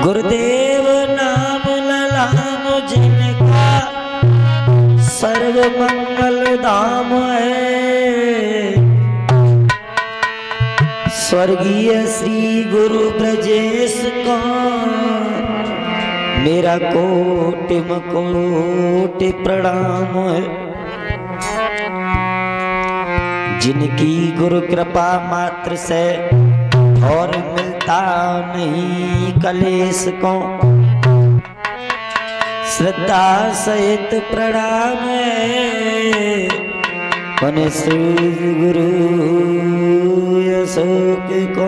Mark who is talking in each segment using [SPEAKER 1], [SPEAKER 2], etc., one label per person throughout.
[SPEAKER 1] गुरुदेव नाम ललाम जिनका सर्व मंगल धाम है। स्वर्गीय श्री गुरु ब्रजेश को मेरा कोटि मकोटि प्रणाम है। जिनकी गुरु कृपा मात्र से और मिलता नहीं कलेश को, श्रद्धा सहित प्रणाम है उन श्री गुरु अशोक को।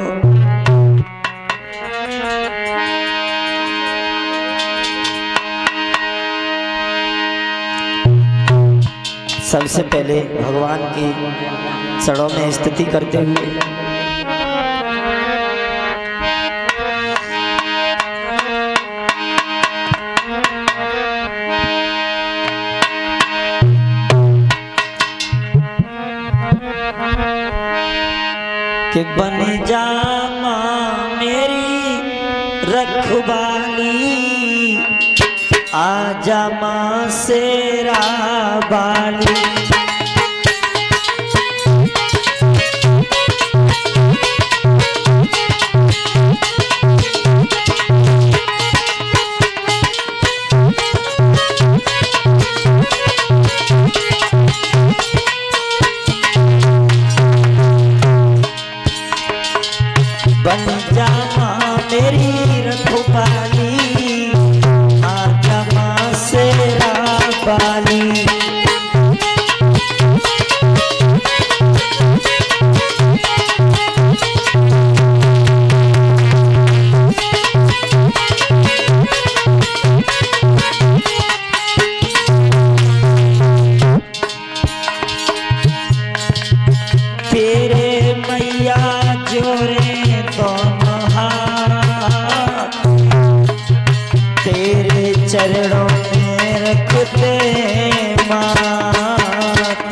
[SPEAKER 1] सबसे पहले भगवान की चरणों में स्तुति करते हुए कि बन जा माँ मेरी रखवाली, आजा माँ शेरा वाली। बन जा माँ मेरी रखवाली, आजा माँ शेरा वाली। तेरे मैया जोरे दोनों हाथ, तेरे चरणों में रखते मात।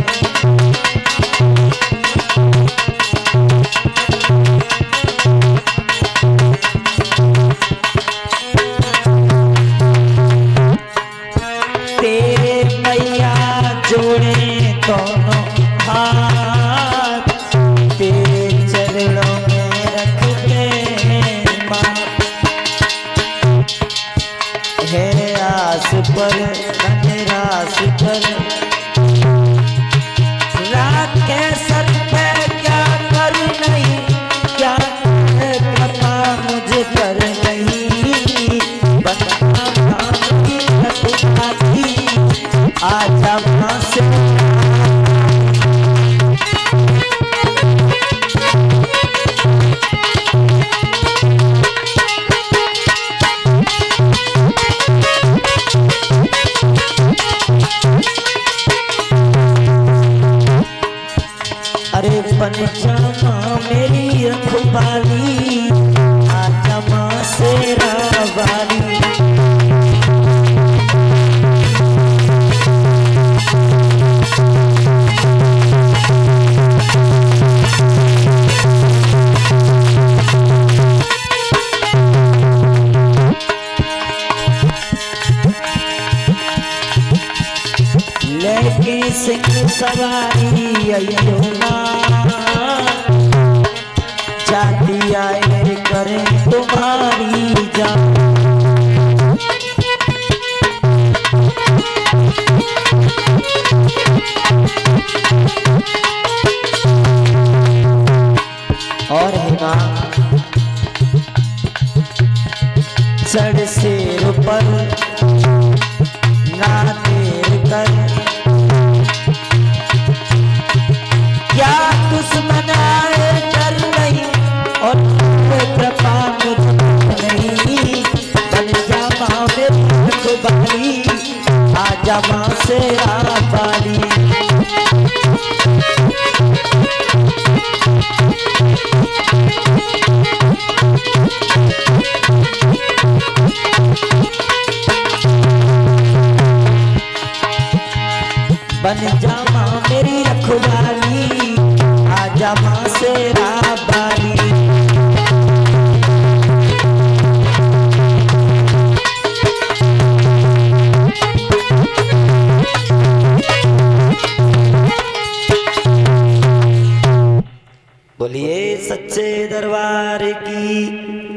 [SPEAKER 1] तेरे मैया जोड़े दोनों हाथ, तेरे चरणों में रखते माँ। है आस पर निराश पर रात के सर पे क्या कर नहीं, क्या कृपा मुझ पर नहीं। बता आजा माँ से अरे बन जा माँ मेरी रखवाली, आजा माँ शेरा वाली। लेके सिंह सवारी अयो जाती आए करें तुम्हारी जान। और हिमा चढ़ शेर पर ना देर कर, क्या दुश्मन आए डर नहीं और कृपा मुझ नहीं। बन जा माँ मेरी रखवाली, आजा माँ शेरा वाली। बन जा माँ मेरी रखवाली, आजा माँ शेरा वाली। सच्चे दरबार की।